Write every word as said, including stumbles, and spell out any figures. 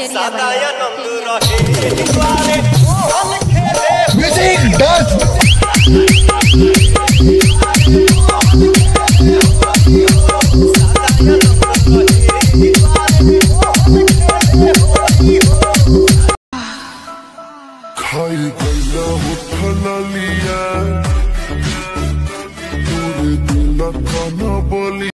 Area music dance खाई गैला उठला लिया दूर दिल खाना बोली।